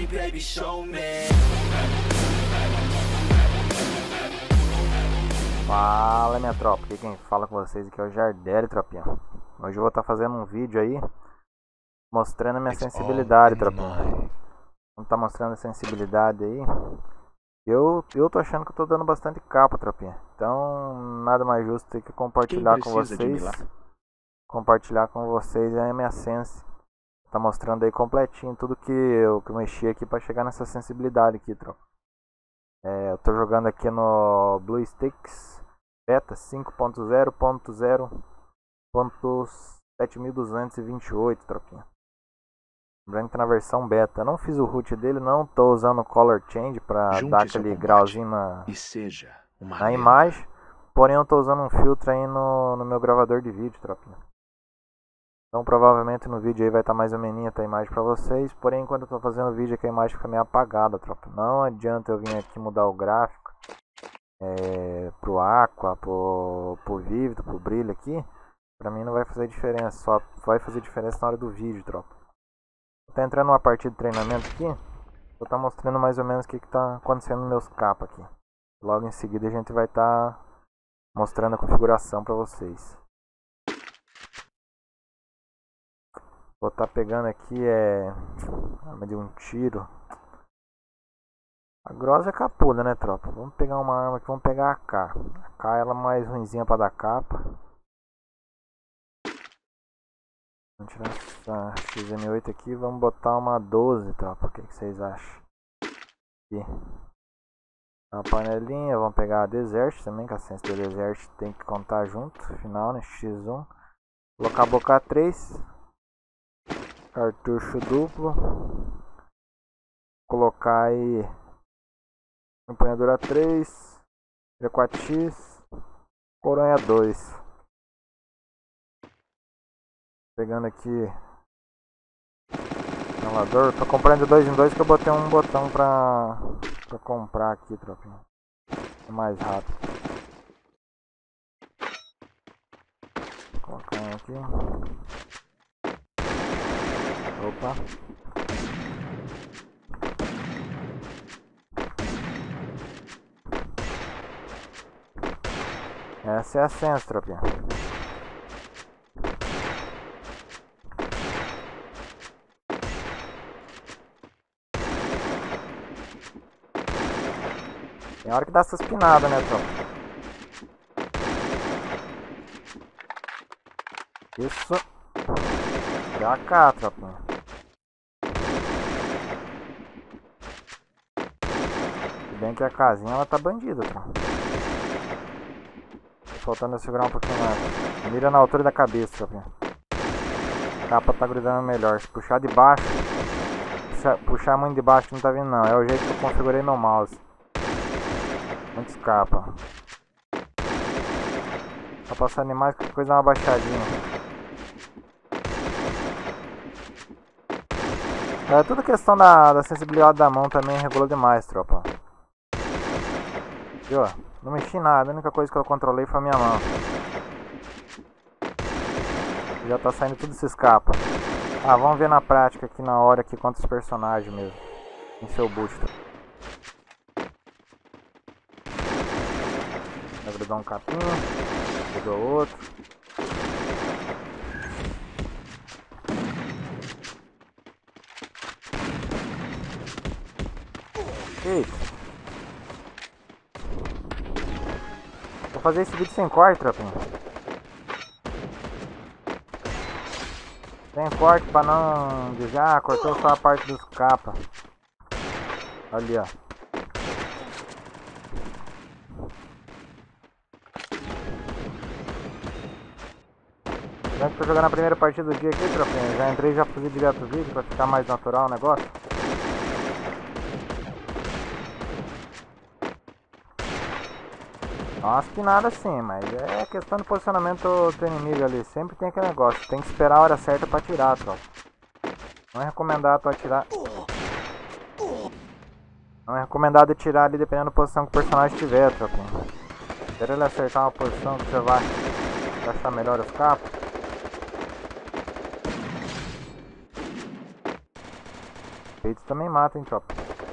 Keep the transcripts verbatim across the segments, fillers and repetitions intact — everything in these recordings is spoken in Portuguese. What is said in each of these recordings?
baby, show me. Fala, minha tropa, aqui quem fala com vocês aqui é o Jardelli, tropinha. Hoje eu vou estar fazendo um vídeo aí mostrando a minha sensibilidade, tropinha. Não tá mostrando a sensibilidade aí. Eu, eu tô achando que eu tô dando bastante capa, tropinha. Então, nada mais justo do que compartilhar com vocês. Compartilhar com vocês a minha sense. Tá mostrando aí completinho tudo que eu, que eu mexi aqui pra chegar nessa sensibilidade aqui, tropa. É, eu tô jogando aqui no BlueStacks Beta cinco ponto zero ponto zero ponto sete mil duzentos e vinte e oito, tropinha. Lembrando que tá na versão beta. Eu não fiz o root dele, não tô usando o Color Change pra Junte dar aquele grauzinho na, e seja uma na lenda. imagem. Porém eu tô usando um filtro aí no, no meu gravador de vídeo, tropinha. Então provavelmente no vídeo aí vai estar mais ou menos a imagem pra vocês. Porém enquanto eu tô fazendo o vídeo aqui a imagem fica meio apagada, tropa. Não adianta eu vir aqui mudar o gráfico é, pro Aqua, pro, pro Vivid, pro brilho aqui. Pra mim não vai fazer diferença, só vai fazer diferença na hora do vídeo, tropa. Tá entrando numa partida de treinamento aqui. Vou tá mostrando mais ou menos o que, que tá acontecendo nos meus capas aqui. Logo em seguida a gente vai estar tá mostrando a configuração pra vocês. Vou estar tá pegando aqui é arma de um tiro. A grossa é capuda, né, tropa? Vamos pegar uma arma aqui, vamos pegar a K. A K ela é mais ruinzinha pra dar capa. Vamos tirar essa X M oito aqui, vamos botar uma doze, tropa. O que, que vocês acham? Aqui. Uma panelinha, vamos pegar a Desert também, que a sense do Desert tem que contar junto. Final, né? X um. Colocar a boca três. Cartucho duplo. Colocar aí empunhadura três, G quatro X, coronha dois. Pegando aqui instalador, tô comprando de dois em dois que eu botei um botão pra, pra comprar aqui, tropinha. É mais rápido. Vou colocar um aqui. Opa. Essa é a sense, tropinha. Tem hora que dá essas pinadas, né, tropa? Isso. Deu a K, tropa. Se bem que a casinha ela tá bandida, tropa. Faltando eu segurar um pouquinho mais. Mira na altura da cabeça, tropa. A capa tá grudando melhor. Se puxar de baixo, puxar, puxar muito de baixo não tá vindo não. É o jeito que eu configurei meu mouse. Muito escapa. Tá passando demais, qualquer coisa dá uma baixadinha. É tudo questão da, da sensibilidade da mão também, regula demais, tropa. Viu? Não mexi nada, a única coisa que eu controlei foi a minha mão. Já tá saindo tudo esses capas. Ah, vamos ver na prática aqui na hora aqui quantos personagens mesmo. Em seu boost. Vai grudar um capinho. Grudou outro. Eita. Vou fazer esse vídeo sem corte, tropinha. Sem corte pra não dizer, ah, cortou só a parte dos capas. Ali, ó. Já que tô jogando a primeira partida do dia aqui, tropinha, já entrei e já fiz direto o vídeo pra ficar mais natural o negócio. Dá umas pinadas sim, mas é questão de posicionamento do inimigo ali. Sempre tem aquele negócio, tem que esperar a hora certa pra atirar, tropa. Não é recomendado tu atirar. Não é recomendado atirar ali dependendo da posição que o personagem estiver, tropa. Espera ele acertar uma posição que você vai achar melhor os capos. Peito também mata, hein, tropa.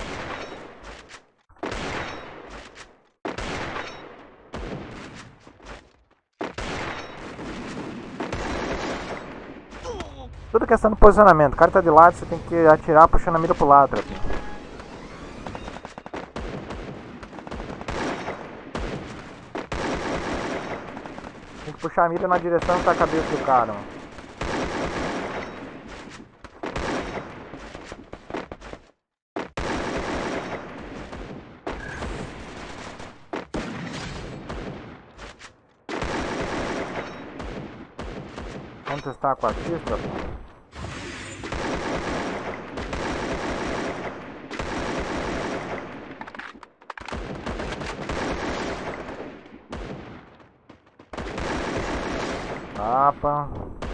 Tudo questão do posicionamento. O cara tá de lado, você tem que atirar puxando a mira pro lado, tropa. Tem que puxar a mira na direção da cabeça do cara, mano. Vamos testar a quatro x, tropa. Tapa.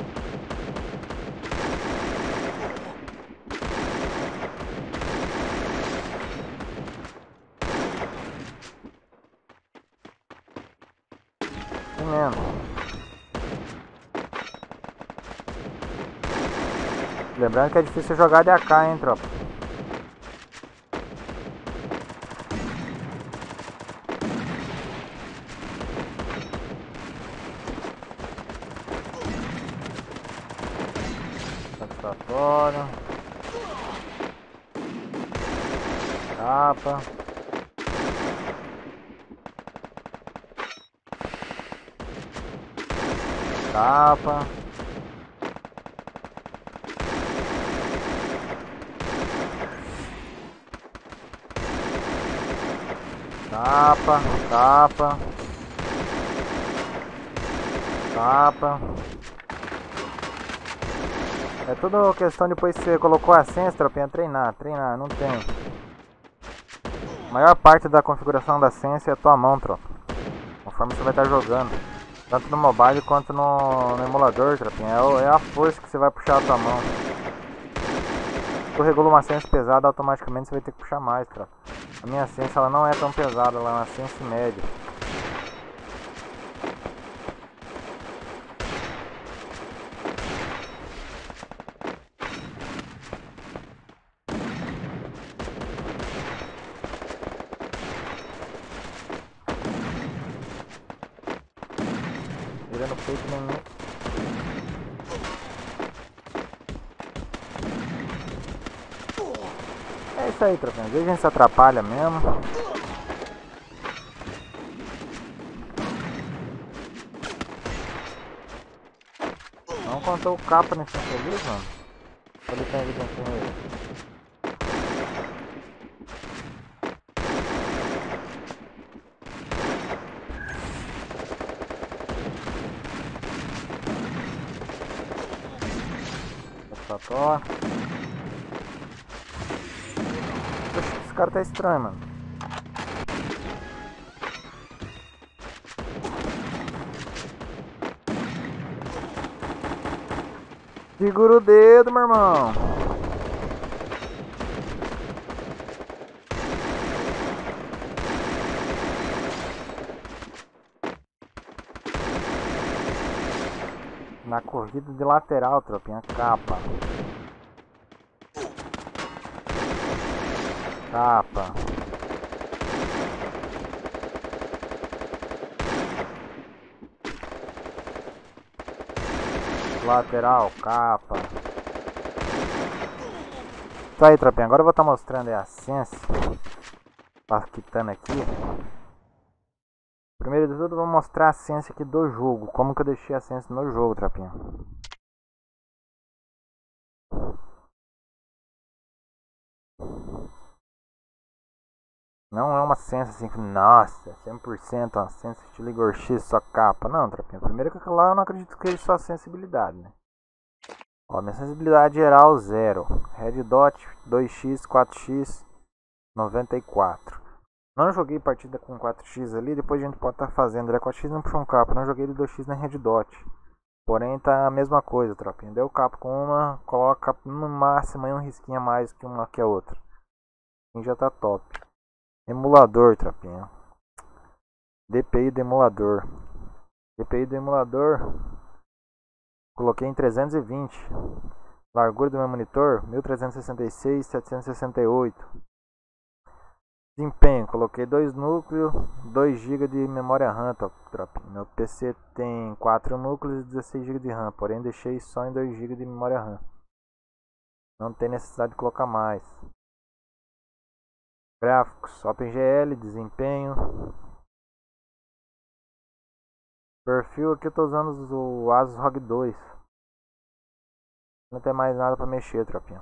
E mesmo. Lembrando que é difícil jogar de A K, hein, tropa. Satisfatório. Tapa. Tapa. Tapa, tapa. Tapa. É tudo questão depois que você colocou a senha, tropinha, treinar, treinar, não tem. A maior parte da configuração da senha é a tua mão, tropa. Conforme você vai estar jogando. Tanto no mobile quanto no, no emulador, tropinha. É, o, é a força que você vai puxar a tua mão. Se tu regula uma senha pesada, automaticamente você vai ter que puxar mais, tropa. A minha senha ela não é tão pesada, ela é uma senha média. Vira no peito nem. É isso aí, tropinha. Às vezes a gente se atrapalha mesmo. Não contou o capa nesse infeliz, mano. Ele tem evidência nele. Satisfatório. Esse cara tá estranho, mano. Segura o dedo, meu irmão. Na corrida de lateral, tropinha, capa. Capa. Lateral, capa. Isso aí, tropinha. Agora eu vou estar tá mostrando aí a sense. Tá quitando aqui. Primeiro de tudo, eu vou mostrar a sense aqui do jogo. Como que eu deixei a sense no jogo, tropinha. Não é uma sense assim que, nossa, cem por cento uma sense estilo Igor X, só capa. Não, tropinha. Primeiro que aquilo lá eu não acredito que ele só sensibilidade, né? Ó, minha sensibilidade geral zero. Red Dot dois x, quatro x, noventa e quatro. Não joguei partida com quatro x ali, depois a gente pode estar tá fazendo. Ele quatro x não puxou um capa, não joguei ele dois x na Red Dot. Porém tá a mesma coisa, tropinha. Deu capa com uma, coloca no máximo aí um risquinho a mais que uma que a outra. Assim já tá top. Emulador, tropinha. D P I do emulador. D P I do emulador. Coloquei em trezentos e vinte. Largura do meu monitor, mil trezentos e sessenta e seis, setecentos e sessenta e oito. Desempenho, coloquei dois núcleos, dois gigas de memória RAM, tropa. Meu P C tem quatro núcleos e dezesseis gigas de RAM, porém deixei só em dois gigas de memória RAM. Não tem necessidade de colocar mais. Gráficos, OpenGL, desempenho. Perfil, aqui eu estou usando o Asus R O G dois. Não tem mais nada para mexer, tropinha.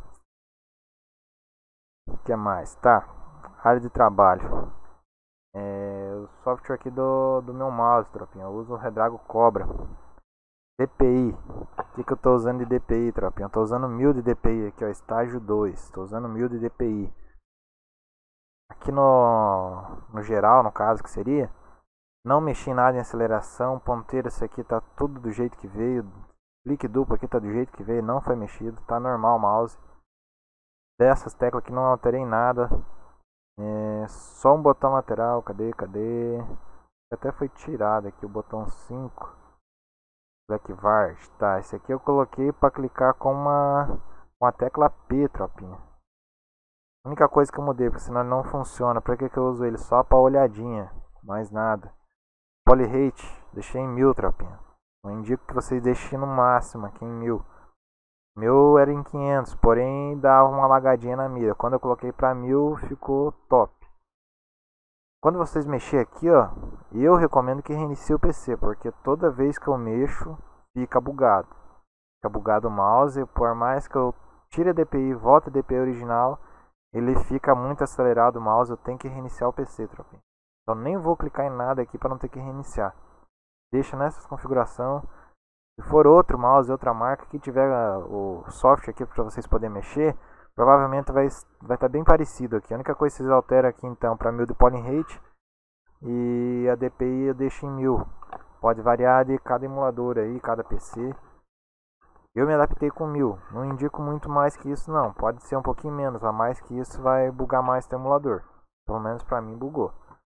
O que mais? Tá. Área de trabalho. É, o software aqui do, do meu mouse, tropinha. Eu uso o Redrago Cobra. D P I. O que, que eu estou usando de D P I, tropinha? Eu estou usando mil de D P I aqui, ó. Estágio dois. Estou usando mil de D P I. Aqui no, no geral, no caso que seria, não mexi em nada em aceleração. Ponteiro, esse aqui tá tudo do jeito que veio. Clique duplo aqui tá do jeito que veio, não foi mexido. Tá normal o mouse. Dessas teclas aqui não alterei nada. É, só um botão lateral, cadê, cadê? Até foi tirado aqui o botão cinco. Black Vard, tá, esse aqui eu coloquei para clicar com uma, com a tecla P, tropinha. A única coisa que eu mudei, porque senão ele não funciona. Pra que que eu uso ele? Só pra olhadinha, mais nada. Polyrate, deixei em mil, tropinha. Eu indico que vocês deixem no máximo aqui em mil. Meu era em quinhentos, porém dava uma lagadinha na mira. Quando eu coloquei pra mil, ficou top. Quando vocês mexerem aqui, ó, eu recomendo que reinicie o P C, porque toda vez que eu mexo, fica bugado. Fica bugado o mouse, por mais que eu tire a D P I e volte a D P I original, ele fica muito acelerado o mouse, eu tenho que reiniciar o P C, tropinha. Então nem vou clicar em nada aqui para não ter que reiniciar. Deixa nessa configuração. Se for outro mouse, outra marca que tiver o software aqui para vocês poderem mexer, provavelmente vai vai estar bem parecido aqui. A única coisa que vocês alteram aqui então para mil de Polyrate e a D P I eu deixo em mil. Pode variar de cada emulador aí, cada P C. Eu me adaptei com mil. Não indico muito mais que isso não. Pode ser um pouquinho menos, a mais que isso vai bugar mais o emulador. Pelo menos para mim bugou.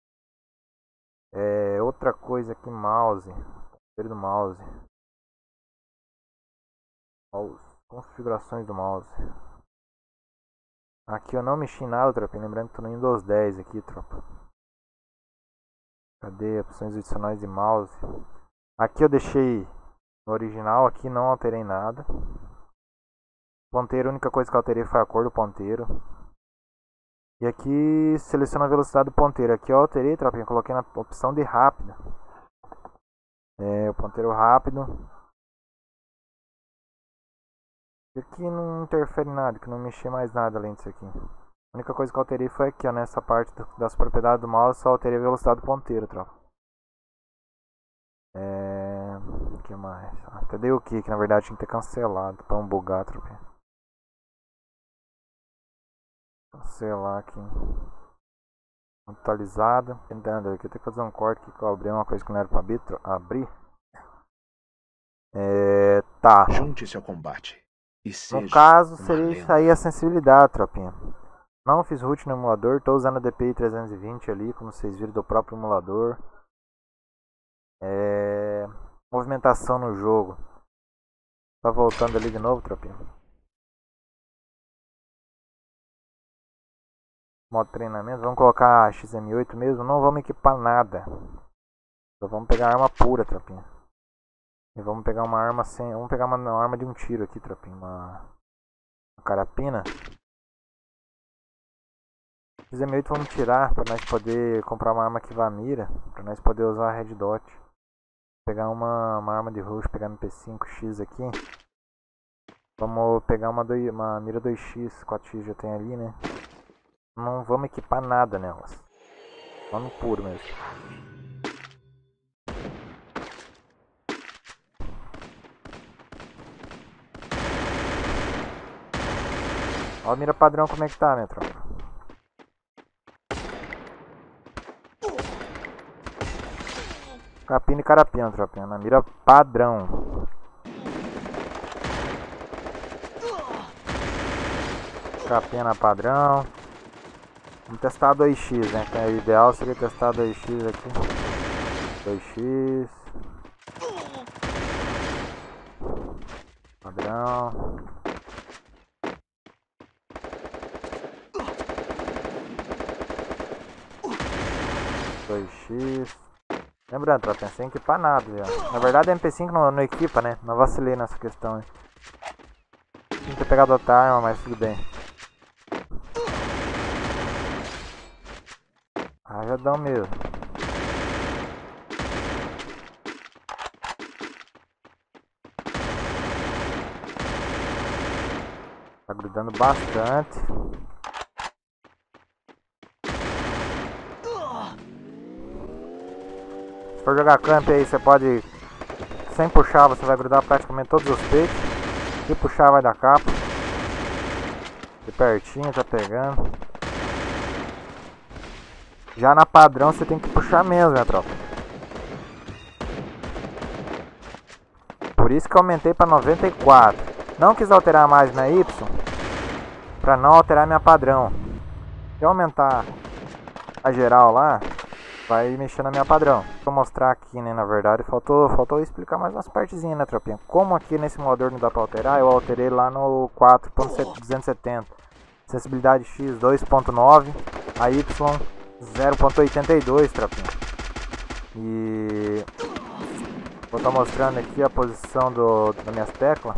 É, outra coisa aqui, mouse. Do mouse. Configurações do mouse. Aqui eu não mexi em nada, tropa. Lembrando que tô no Windows dez aqui, tropa. Cadê opções adicionais de mouse? Aqui eu deixei no original, aqui não alterei nada. Ponteiro, a única coisa que eu alterei foi a cor do ponteiro. E aqui seleciona a velocidade do ponteiro. Aqui eu alterei, tropa. Eu coloquei na opção de rápido. É, o ponteiro rápido. Aqui não interfere em nada, que não mexi mais nada além disso aqui. A única coisa que eu alterei foi aqui, ó, nessa parte das propriedades do mouse, só alterei a velocidade do ponteiro, tropa. É... O que mais? Até dei o que, que na verdade tinha que ter cancelado pra não bugar, tropa. Cancelar aqui. Atualizada. Tentando aqui, eu tenho que fazer um corte aqui que eu abri uma coisa que não era pra abrir. É... Tá. Junte-se ao combate. No caso, seria isso aí a sensibilidade, tropinha. Não fiz root no emulador, estou usando a D P I trezentos e vinte ali, como vocês viram do próprio emulador. É... Movimentação no jogo. Tá voltando ali de novo, tropinha. Modo treinamento, vamos colocar X M oito mesmo, não vamos equipar nada. Só vamos pegar arma pura, tropinha. E vamos pegar uma arma sem. Vamos pegar uma, uma arma de um tiro aqui, tropinha. Uma, uma carapina. X M oito vamos tirar para nós poder comprar uma arma que vá mira. Para nós poder usar a Red Dot. Pegar uma, uma arma de rush, pegar M P cinco X aqui. Vamos pegar uma, do, uma mira dois X, quatro X já tem ali, né? Não vamos equipar nada nelas. Só no puro mesmo. Olha a mira padrão como é que tá, minha tropa. Capina e carapina, tropinha. Na mira padrão. Capina padrão. Vamos testar a dois X, né? Que é o ideal seria testar a dois X aqui. dois X. Padrão. dois x. Lembrando, tropa, sem equipar nada, já. Na verdade a M P cinco não, não equipa, né? Não vacilei nessa questão. Hein? Tinha que ter pegado outra arma, mas tudo bem. Ah, já dá mesmo. Tá grudando bastante. Se for jogar camp aí, você pode, sem puxar, você vai grudar praticamente todos os peitos. Se puxar, vai dar capa. De pertinho, tá pegando. Já na padrão, você tem que puxar mesmo, minha tropa. Por isso que eu aumentei para noventa e quatro. Não quis alterar mais minha Y, para não alterar minha padrão. Se eu aumentar a geral lá, vai mexer na minha padrão. Vou mostrar aqui, né, na verdade, faltou, faltou explicar mais umas partezinhas, né, tropinha. Como aqui nesse motor não dá pra alterar, eu alterei lá no quatro ponto duzentos e setenta. Sensibilidade X dois ponto nove, a Y zero ponto oitenta e dois, tropinha. E vou estar mostrando aqui a posição do, das minhas teclas.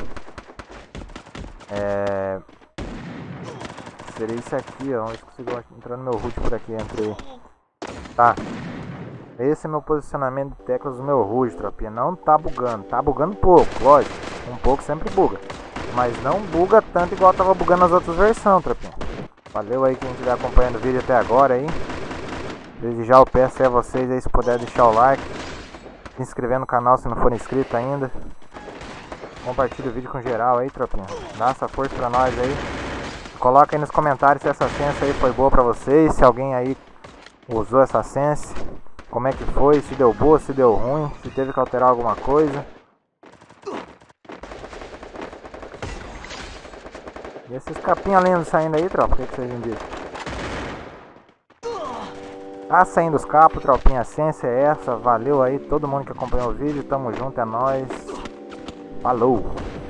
É... Seria isso aqui, ó. Vamos ver se consigo entrar no meu root por aqui. Entrei. Tá. Esse é meu posicionamento de teclas do meu root, tropinha. Não tá bugando. Tá bugando pouco, lógico. Um pouco sempre buga. Mas não buga tanto igual tava bugando nas outras versões, tropinha. Valeu aí quem estiver acompanhando o vídeo até agora aí. Desde já eu peço a vocês aí, se puder deixar o like, se inscrever no canal se não for inscrito ainda. Compartilha o vídeo com geral aí, tropinha. Dá essa força pra nós aí. Coloca aí nos comentários se essa sense aí foi boa pra vocês. Se alguém aí usou essa sense, como é que foi, se deu boa, se deu ruim, se teve que alterar alguma coisa. E esses capinhos lindos saindo aí, tropa, o que, que vocês me dizem? Tá saindo os capos, tropinha, a sense é essa. Valeu aí todo mundo que acompanhou o vídeo, tamo junto, é nóis. Falou!